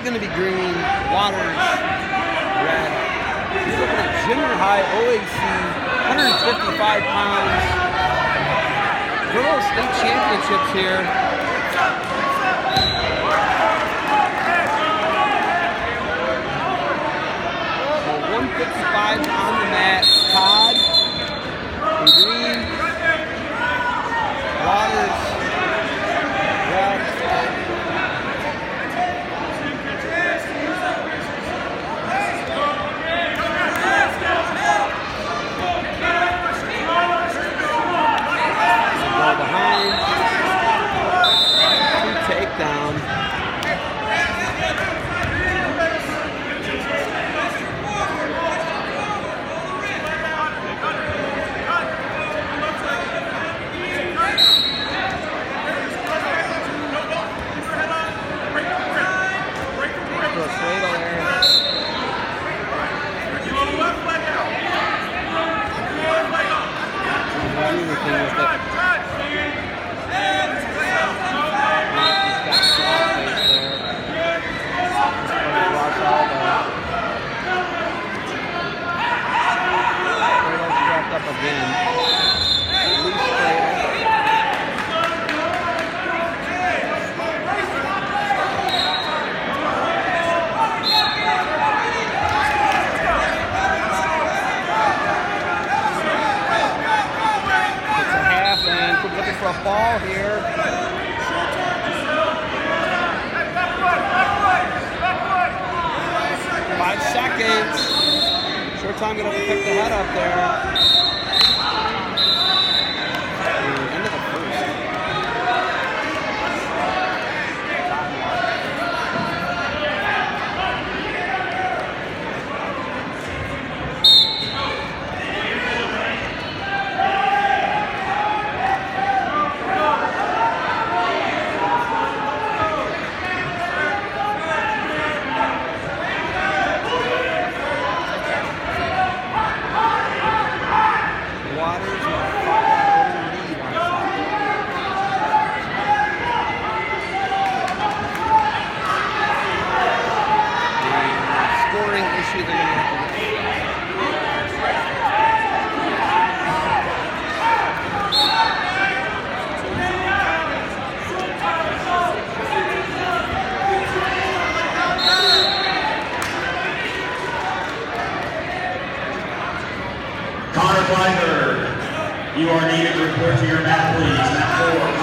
going to be green. Waters, red. You're looking at junior high OAC, 155 pounds. Girls state championships here. So 155 on the mat. Todd in green. Waters, red. Behind, 2 takedown. Again. Loose cradle. 6.5, and we're looking for a fall here. 5 seconds. Short time gonna pick the head up there. Connor Feinberg, you are needed to report to your mat, please. Mat 4.